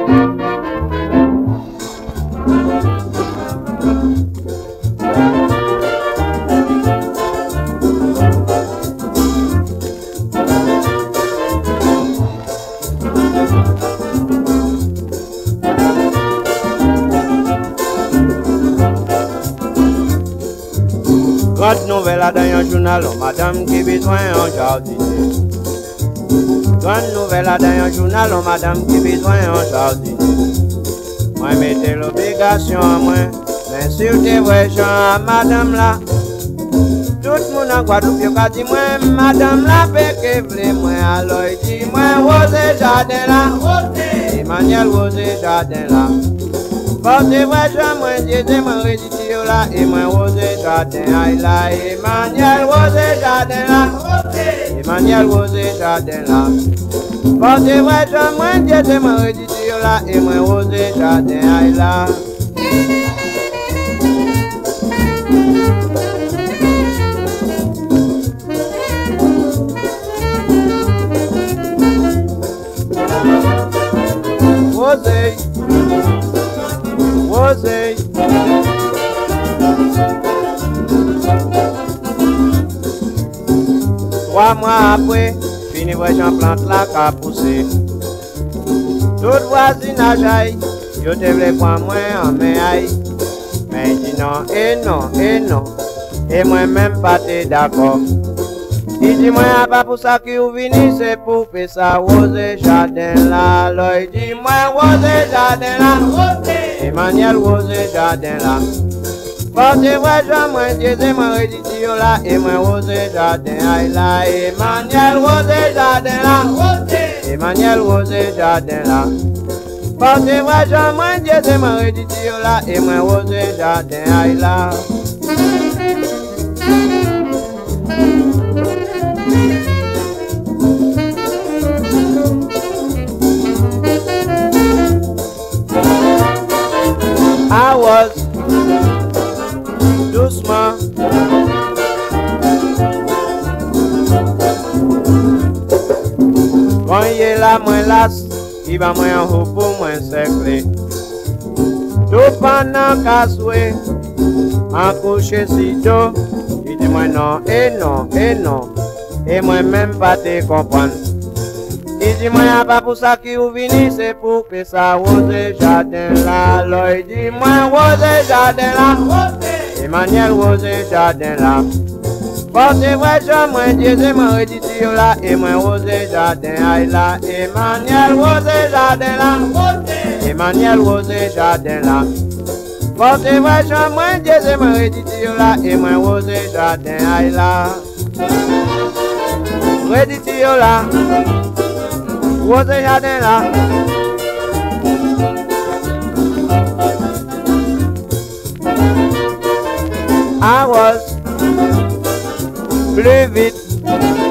Grande nouvelle dans un journal, madame qui besoin en jardinier. Grande nouvelle dans un journal, madame qui besoin en jardinier. Moi mettez l'obligation à moi, mais sur tes vrais gens à madame là. Tout le monde en Guadeloupe a dit moi, madame là fait que voulez moi. Alors il dit moi, Rosé Jardin là, Emmanuel Rosé Jardin là. Portez vrais gens, moi Dieu moi réditi là, et moi Rosé Jardin aïe là, Emmanuel Rosé Jardin là, Emmanuel Rosé Jardin là. Portez vrais gens, moi Dieu moi réditi là, et moi Rosé Jardin aïe là. Rosé, Rosé. 3 mois après, fini vrai j'en plante la qu'a poussé. Tout voisinage aïe, yo te vle prendre moi en main aïe. Mais il dit non, et non, et non. Et moi même pas t'es d'accord. Il dit moi pas pour ça que vous venez, c'est pour faire ça Rosé Jardin là. Alors il dit moi Rosé Jardin là, Emmanuel Rosé Jardin là. Portez vrai gens, moi Dieu moi réditi là, et moi Rosé Jardin aïe là, Emmanuel Rosé Jardin là, Emmanuel Rosé Jardin là. Portez vrai gens, moi Dieu moi réditi là, et moi Rosé Jardin aïe là. I was doucement quand il est là, moins las, il va moins en haut pour moins secret. Tout pendant qu'à souhait, en coucher si tôt, il dit moi non, et non, et non, et moi même pas te comprendre. Il dit moi pas pour ça que vous venez, c'est pour que ça Rosé Jardin là. Alors il dit moi Rosé Jardin là, Emmanuel Rosé Jardin là. Portez vrai gens, moi Dieu moi réditi là, et moi Rosé Jardin aïe là, Emmanuel Rosé Jardin là, Emmanuel Rosé Jardin là. Portez vrai gens, moi Dieu moi réditi là, et moi Rosé Jardin aïe là. Réditi là, Rosé Jardin là. I was plus vite